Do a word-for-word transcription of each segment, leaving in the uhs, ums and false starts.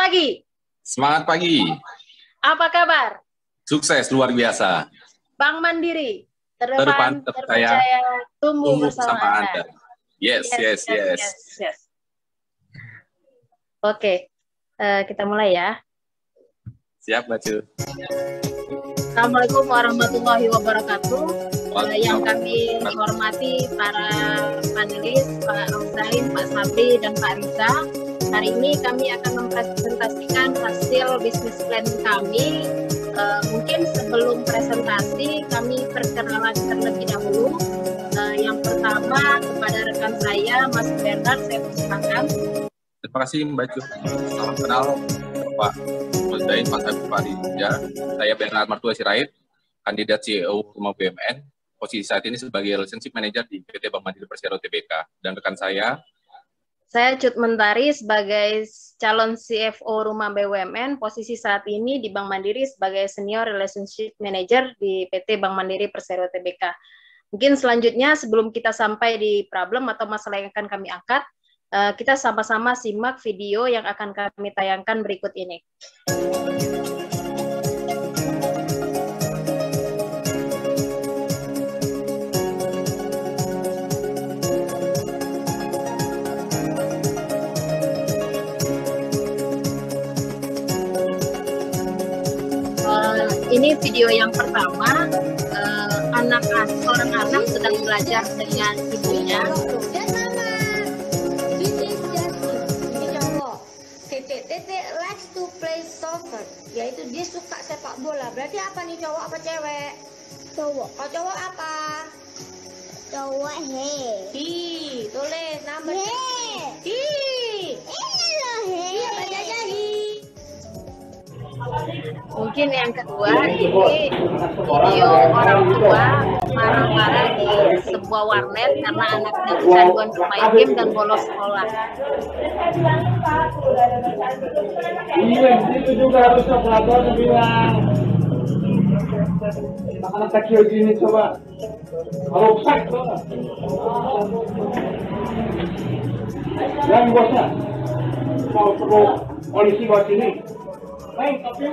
pagi. Semangat pagi. Apa kabar? Sukses luar biasa. Bank Mandiri, Terdepan, terdepan, terpercaya, tumbuh bersama Anda. Anda. Yes, yes, yes. yes, yes. yes, yes. Oke, uh, kita mulai ya. Siap, Mbak Cu. Assalamualaikum warahmatullahi wabarakatuh. Uh, yang kami hormati para panelis, Pak Rosain, Pak Sabri, dan Pak Riza. Hari ini kami akan mempresentasikan hasil bisnis plan kami. Uh, mungkin sebelum presentasi kami perkenalan terlebih dahulu. Uh, yang pertama kepada rekan saya Mas Bernard, saya persilakan. Terima kasih Mbak Cu. Salam kenal Pak Rosain, Pak Sabri, Pak Riza. Saya Bernard Martua Sirait, kandidat C E O Rumah B U M N. Posisi saat ini sebagai Relationship Manager di P T Bank Mandiri Persero T B K. Dan rekan saya Saya Cut Mentari sebagai calon C F O Rumah B U M N, posisi saat ini di Bank Mandiri sebagai Senior Relationship Manager di P T Bank Mandiri Persero T B K. Mungkin selanjutnya sebelum kita sampai di problem atau masalah yang akan kami angkat, kita sama-sama simak video yang akan kami tayangkan berikut ini. Ini video yang pertama, uh, anak seorang anak sedang belajar dengan ibunya. Dan mama, this is Justin, ini cowok. Tete, Tete likes to play soccer, yaitu dia suka sepak bola. Berarti apa nih, cowok apa cewek? Cowok. Kalau cowok apa? Cowok he. Hi, tulis nama. He. Hi. Ini loh he. Iya, baca aja hi. Mungkin yang kedua, ini video orang tua marah-marah di sebuah warnet karena anaknya kecanduan bermain game dan bolos sekolah. Iya, itu juga harusnya pelajaran bilang. Anak-anak kecil gini coba, kalau rusak tuh. Dan bosnya, mau perlu polisi buat sini. Nah,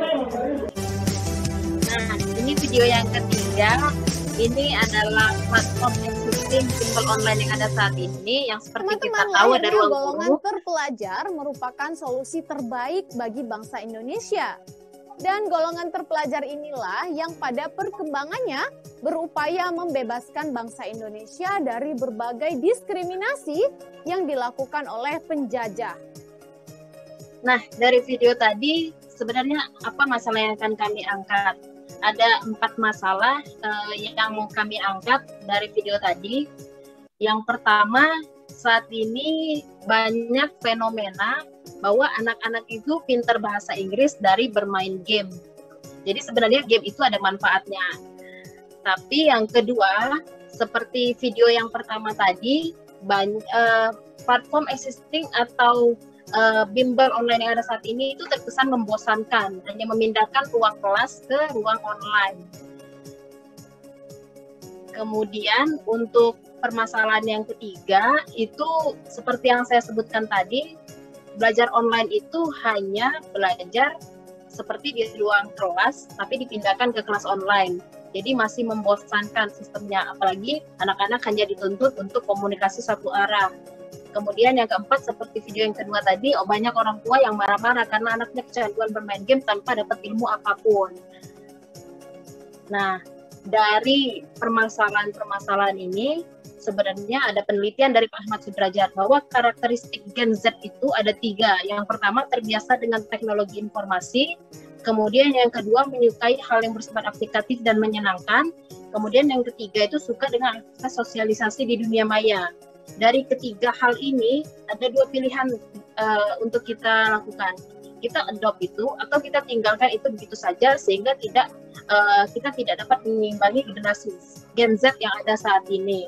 ini video yang ketiga. Ini adalah platform existing bimbel online yang ada saat ini, yang seperti Teman-teman, kita tahu ada ruang golongan guru. terpelajar merupakan solusi terbaik bagi bangsa Indonesia. Dan golongan terpelajar inilah yang pada perkembangannya berupaya membebaskan bangsa Indonesia dari berbagai diskriminasi yang dilakukan oleh penjajah. Nah, dari video tadi sebenarnya apa masalah yang akan kami angkat? Ada empat masalah uh, yang mau kami angkat dari video tadi. Yang pertama, saat ini banyak fenomena bahwa anak-anak itu pintar bahasa Inggris dari bermain game. Jadi sebenarnya game itu ada manfaatnya. Tapi yang kedua, seperti video yang pertama tadi, banyak, uh, platform existing atau Uh, bimbel online yang ada saat ini itu terkesan membosankan, hanya memindahkan ruang kelas ke ruang online. Kemudian untuk permasalahan yang ketiga itu seperti yang saya sebutkan tadi, belajar online itu hanya belajar seperti di ruang kelas tapi dipindahkan ke kelas online. Jadi masih membosankan sistemnya, apalagi anak-anak hanya dituntut untuk komunikasi satu arah. Kemudian yang keempat, seperti video yang kedua tadi, oh, banyak orang tua yang marah-marah karena anaknya kecanduan bermain game tanpa dapat ilmu apapun. Nah, dari permasalahan-permasalahan ini, sebenarnya ada penelitian dari Pak Ahmad Sudrajat bahwa karakteristik Gen Z itu ada tiga. Yang pertama, terbiasa dengan teknologi informasi. Kemudian yang kedua, menyukai hal yang bersifat aplikatif dan menyenangkan. Kemudian yang ketiga itu suka dengan aktivitas sosialisasi di dunia maya. Dari ketiga hal ini ada dua pilihan uh, untuk kita lakukan. Kita adopt itu atau kita tinggalkan itu begitu saja sehingga tidak uh, kita tidak dapat mengimbangi generasi Gen Z yang ada saat ini.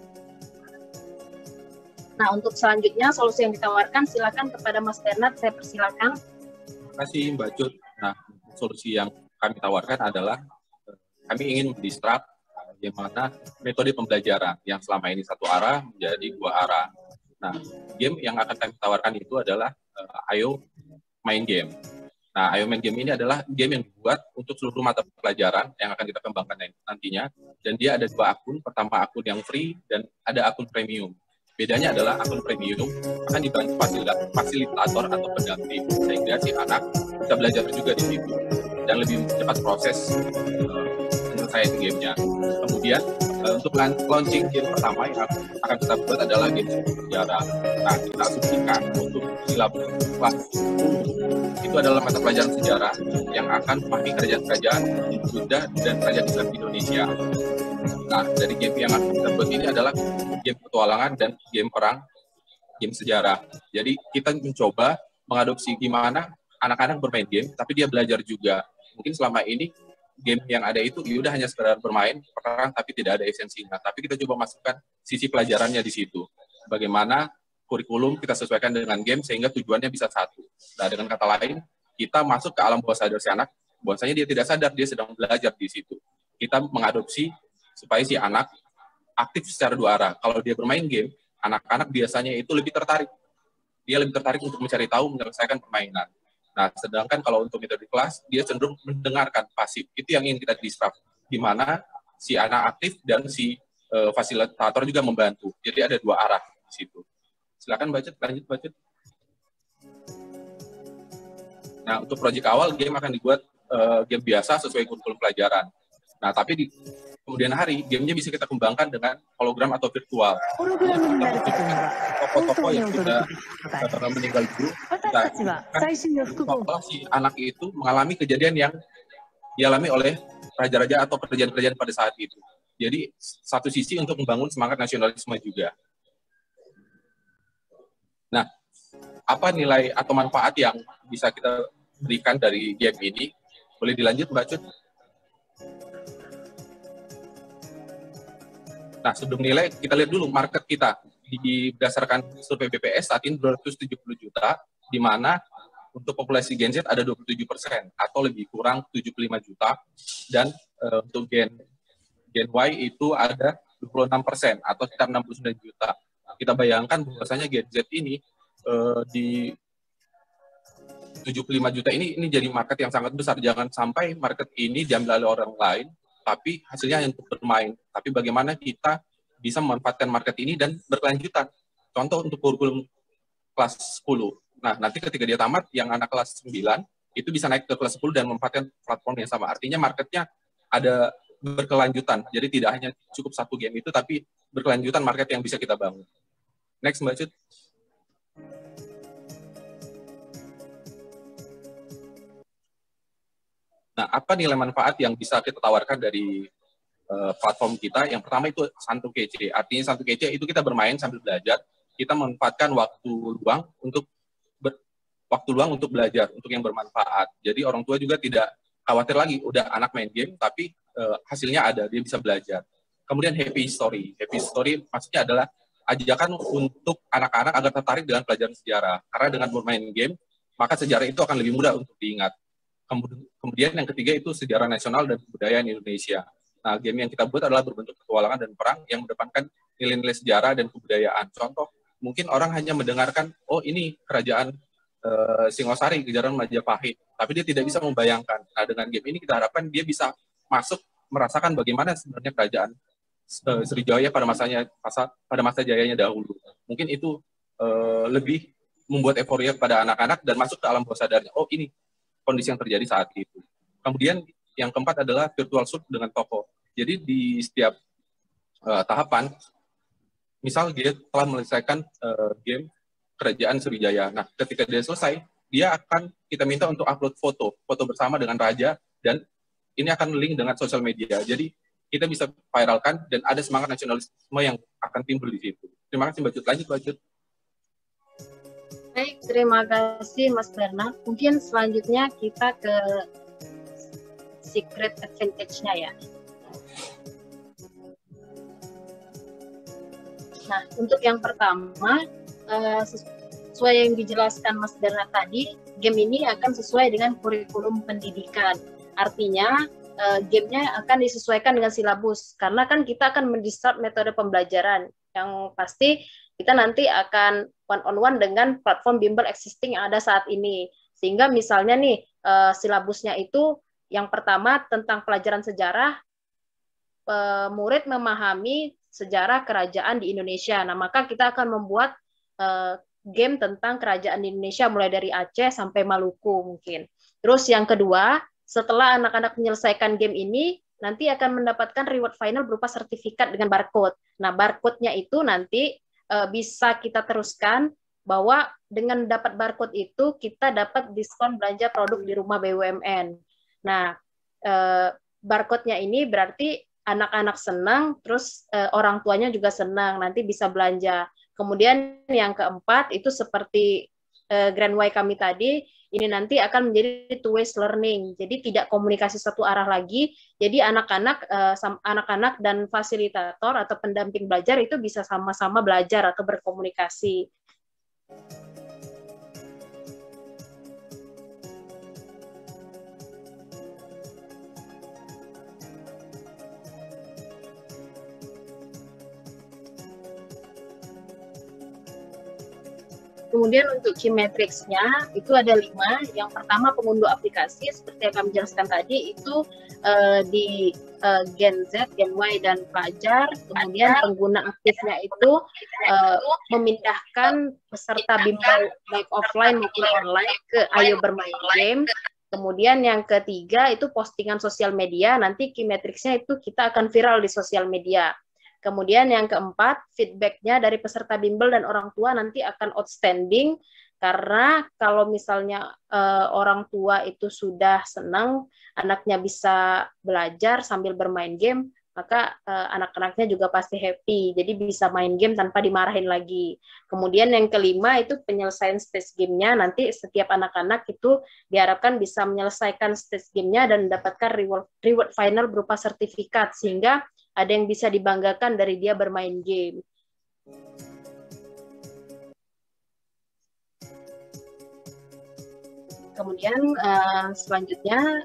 Nah, untuk selanjutnya solusi yang ditawarkan silakan kepada Mas Bernard, saya persilakan. Terima kasih Mbak Cut. Nah, solusi yang kami tawarkan adalah kami ingin disrupt yang mana metode pembelajaran yang selama ini satu arah menjadi dua arah. Nah, game yang akan kami tawarkan itu adalah uh, ayo main game. Nah, Ayo Main Game ini adalah game yang dibuat untuk seluruh mata pelajaran yang akan kita kembangkan nantinya. Dan dia ada dua akun, pertama akun yang free dan ada akun premium. Bedanya adalah akun premium akan dibantu fasilitator atau pendamping, sehingga si anak bisa belajar juga di situ dan lebih cepat proses uh, menyelesaikan gamenya. Kemudian uh, untuk launching game pertama yang akan kita buat adalah game sejarah. Nah, kita asumsikan untuk silabus kelas itu adalah mata pelajaran sejarah yang akan memakai kerajaan-kerajaan Buddha dan kerajaan Islam Indonesia. Nah, dari game yang akan kita buat ini adalah game petualangan dan game perang, game sejarah. Jadi kita mencoba mengadopsi gimana anak-anak bermain game, tapi dia belajar juga. Mungkin selama ini game yang ada itu ya hanya sekedar bermain perang, tapi tidak ada esensinya. Tapi kita coba masukkan sisi pelajarannya di situ. Bagaimana kurikulum kita sesuaikan dengan game sehingga tujuannya bisa satu. Nah, dengan kata lain, kita masuk ke alam bawah sadar si anak, bahwasanya dia tidak sadar dia sedang belajar di situ. Kita mengadopsi supaya si anak aktif secara dua arah. Kalau dia bermain game, anak-anak biasanya itu lebih tertarik. Dia lebih tertarik untuk mencari tahu, menyelesaikan permainan. Nah, sedangkan kalau untuk metode kelas, dia cenderung mendengarkan pasif. Itu yang ingin kita disrupt, di mana si anak aktif dan si uh, fasilitator juga membantu. Jadi ada dua arah di situ. Silakan Bacet, lanjut Bacet. Nah, untuk proyek awal, game akan dibuat uh, game biasa sesuai kurikulum pelajaran. Nah, tapi di kemudian hari, gamenya bisa kita kembangkan dengan hologram atau virtual. Tokoh-tokoh yang sudah uh, meninggal dulu, kita seolah si anak itu mengalami kejadian yang dialami oleh raja-raja atau kerajaan-kerajaan pada saat itu. Jadi, satu sisi untuk membangun semangat nasionalisme juga. Nah, apa nilai atau manfaat yang bisa kita berikan dari game ini? Boleh dilanjut, Mbak Cut? Nah, sebelum nilai, kita lihat dulu market kita. Di, berdasarkan survei B P S, saat ini dua ratus tujuh puluh juta, di mana untuk populasi Gen Z ada dua puluh tujuh persen, atau lebih kurang tujuh puluh lima juta, dan uh, untuk Gen, Gen Y itu ada dua puluh enam persen, atau sekitar enam puluh sembilan juta. Kita bayangkan bahwasanya Gen Z ini uh, di tujuh puluh lima juta ini, ini jadi market yang sangat besar. Jangan sampai market ini diambil oleh orang lain, tapi hasilnya hanya untuk bermain. Tapi bagaimana kita bisa memanfaatkan market ini dan berkelanjutan. Contoh untuk kurikulum kelas sepuluh. Nah, nanti ketika dia tamat, yang anak kelas sembilan, itu bisa naik ke kelas sepuluh dan memanfaatkan platform yang sama. Artinya marketnya ada berkelanjutan. Jadi tidak hanya cukup satu game itu, tapi berkelanjutan market yang bisa kita bangun. Next, Mbak Cut. Nah, apa nilai manfaat yang bisa kita tawarkan dari uh, platform kita? Yang pertama itu Santu Kece. Artinya Santu Kece itu kita bermain sambil belajar, kita memanfaatkan waktu luang untuk ber, waktu luang untuk belajar, untuk yang bermanfaat. Jadi orang tua juga tidak khawatir lagi, udah anak main game, tapi uh, hasilnya ada, dia bisa belajar. Kemudian happy story. Happy story maksudnya adalah ajakan untuk anak-anak agar tertarik dengan pelajaran sejarah. Karena dengan bermain game, maka sejarah itu akan lebih mudah untuk diingat. Kemudian yang ketiga itu sejarah nasional dan kebudayaan Indonesia. Nah, game yang kita buat adalah berbentuk petualangan dan perang yang mendepankan nilai-nilai sejarah dan kebudayaan. Contoh, mungkin orang hanya mendengarkan, oh ini kerajaan uh, Singosari, kerajaan Majapahit, tapi dia tidak bisa membayangkan. Nah, dengan game ini kita harapkan dia bisa masuk merasakan bagaimana sebenarnya kerajaan uh, Sriwijaya pada masanya masa pada masa jayanya dahulu. Mungkin itu uh, lebih membuat euforia pada anak-anak dan masuk ke alam bawah sadarnya. Oh, ini kondisi yang terjadi saat itu. Kemudian yang keempat adalah virtual shoot dengan tokoh. Jadi di setiap uh, tahapan, misal dia telah menyelesaikan uh, game Kerajaan Sriwijaya. Nah, ketika dia selesai, dia akan kita minta untuk upload foto, foto bersama dengan raja, dan ini akan link dengan sosial media. Jadi kita bisa viralkan dan ada semangat nasionalisme yang akan timbul di situ. Terima kasih, Mbak Cut. Lanjut, Mbak Cut. Baik, terima kasih Mas Bernard. Mungkin selanjutnya kita ke secret advantage-nya ya. Nah, untuk yang pertama, sesuai yang dijelaskan Mas Bernard tadi, game ini akan sesuai dengan kurikulum pendidikan. Artinya, gamenya akan disesuaikan dengan silabus, karena kan kita akan mendisrupt metode pembelajaran yang pasti kita nanti akan one on one dengan platform bimbel existing yang ada saat ini. Sehingga misalnya nih uh, silabusnya itu yang pertama tentang pelajaran sejarah, uh, murid memahami sejarah kerajaan di Indonesia. Nah, maka kita akan membuat uh, game tentang kerajaan di Indonesia mulai dari Aceh sampai Maluku mungkin. Terus yang kedua, setelah anak-anak menyelesaikan game ini, nanti akan mendapatkan reward final berupa sertifikat dengan barcode. Nah, barcode-nya itu nanti uh, bisa kita teruskan bahwa dengan dapat barcode itu kita dapat diskon belanja produk di rumah B U M N. Nah, uh, barcode-nya ini berarti anak-anak senang, terus uh, orang tuanya juga senang, nanti bisa belanja. Kemudian yang keempat itu seperti uh, Grand Y kami tadi, ini nanti akan menjadi two ways learning. Jadi tidak komunikasi satu arah lagi. Jadi anak-anak uh, anak-anak dan fasilitator atau pendamping belajar itu bisa sama-sama belajar atau berkomunikasi. Kemudian untuk key matrix-nya itu ada lima. Yang pertama pengunduh aplikasi, seperti yang kami jelaskan tadi, itu uh, di uh, Gen Z, Gen Y, dan pelajar. Kemudian pengguna aktifnya itu uh, memindahkan peserta bimbel baik offline maupun online ke Ayo Bermain Game. Kemudian yang ketiga itu postingan sosial media, nanti key matrix-nya itu kita akan viral di sosial media. Kemudian yang keempat, feedback-nya dari peserta bimbel dan orang tua nanti akan outstanding, karena kalau misalnya uh, orang tua itu sudah senang, anaknya bisa belajar sambil bermain game, maka uh, anak-anaknya juga pasti happy, jadi bisa main game tanpa dimarahin lagi. Kemudian yang kelima itu penyelesaian stage game-nya, nanti setiap anak-anak itu diharapkan bisa menyelesaikan stage game-nya dan mendapatkan reward, reward final berupa sertifikat, sehingga ada yang bisa dibanggakan dari dia bermain game. Kemudian uh, selanjutnya,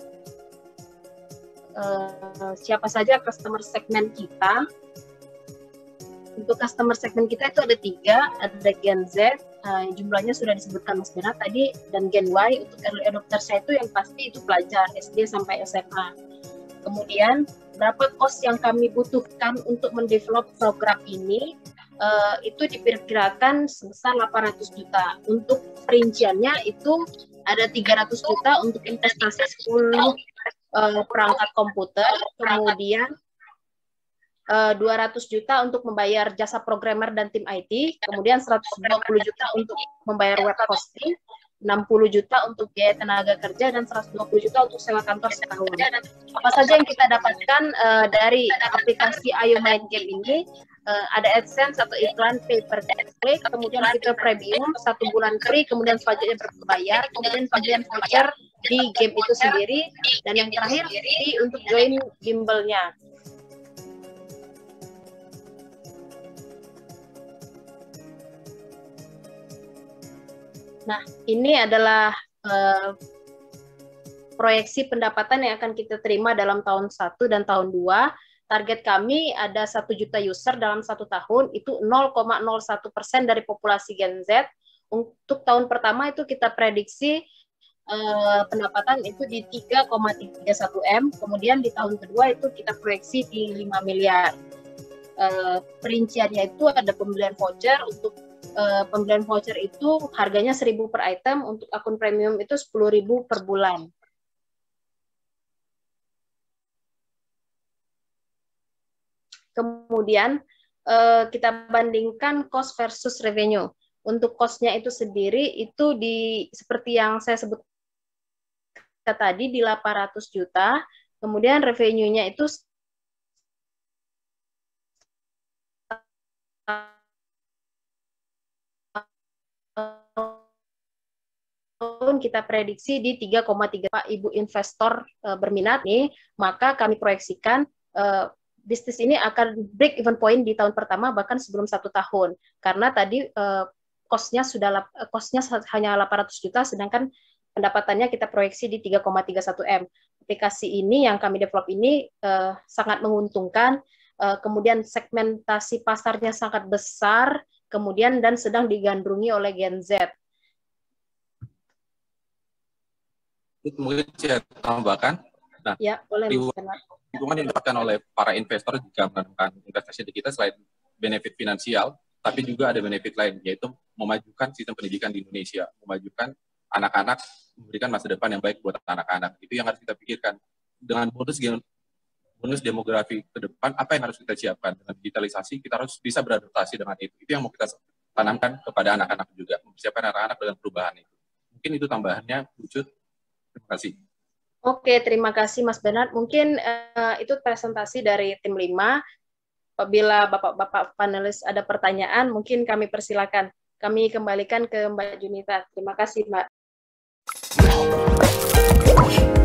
uh, siapa saja customer segmen kita? Untuk customer segmen kita itu ada tiga, ada Gen Z, uh, jumlahnya sudah disebutkan Mas Bernard tadi, dan Gen Y. Untuk early adopter saya itu yang pasti itu pelajar S D sampai S M A. Kemudian berapa cost yang kami butuhkan untuk mendevelop program ini, uh, itu diperkirakan sebesar delapan ratus juta. Untuk perinciannya itu ada tiga ratus juta untuk investasi sepuluh uh, perangkat komputer, kemudian uh, dua ratus juta untuk membayar jasa programmer dan tim I T, kemudian seratus dua puluh juta untuk membayar web hosting, enam puluh juta untuk biaya tenaga kerja, dan seratus dua puluh juta untuk sewa kantor setahun. Apa saja yang kita dapatkan uh, dari aplikasi Ayo Main Game ini? Uh, ada AdSense atau iklan pay per click, kemudian fitur premium satu bulan free, kemudian selanjutnya berbayar, kemudian bagian voucher di game itu sendiri, dan yang terakhir di untuk join bimbelnya. Nah, ini adalah uh, proyeksi pendapatan yang akan kita terima dalam tahun satu dan tahun dua. Target kami ada satu juta user dalam satu tahun, itu nol koma nol satu persen dari populasi Gen Z. Untuk tahun pertama itu kita prediksi uh, pendapatan itu di tiga koma tiga satu M, kemudian di tahun kedua itu kita proyeksi di lima miliar. Uh, perinciannya itu ada pembelian voucher. Untuk uh, pembelian voucher itu harganya seribu per item, untuk akun premium itu sepuluh ribu per bulan. Kemudian uh, kita bandingkan cost versus revenue. Untuk cost-nya itu sendiri itu di seperti yang saya sebutkan tadi di delapan ratus juta, kemudian revenue-nya itu kita prediksi di tiga koma tiga. Pak Ibu investor uh, berminat nih, maka kami proyeksikan uh, bisnis ini akan break even point di tahun pertama, bahkan sebelum satu tahun, karena tadi uh, cost-nya sudah cost-nya hanya delapan ratus juta, sedangkan pendapatannya kita proyeksi di tiga koma tiga satu M. Aplikasi ini yang kami develop ini uh, sangat menguntungkan, uh, kemudian segmentasi pasarnya sangat besar, kemudian dan sedang digandrungi oleh Gen Z. Mungkin saya tambahkan. Nah, Ya, boleh Mas Bernard. Keuntungan yang didapatkan oleh para investor jika melakukan investasi di kita selain benefit finansial, tapi juga ada benefit lain, yaitu memajukan sistem pendidikan di Indonesia, memajukan anak-anak, memberikan masa depan yang baik buat anak-anak. Itu yang harus kita pikirkan. Dengan bonus bonus demografi ke depan, apa yang harus kita siapkan? Dengan digitalisasi, kita harus bisa beradaptasi dengan itu. Itu yang mau kita tanamkan kepada anak-anak juga, mempersiapkan anak-anak dengan perubahan itu. Mungkin itu tambahannya, Ucut. Terima kasih. Oke, terima kasih Mas Bernard. Mungkin uh, itu presentasi dari tim lima. Apabila Bapak-Bapak panelis ada pertanyaan, mungkin kami persilakan. Kami kembalikan ke Mbak Junita. Terima kasih, Mbak.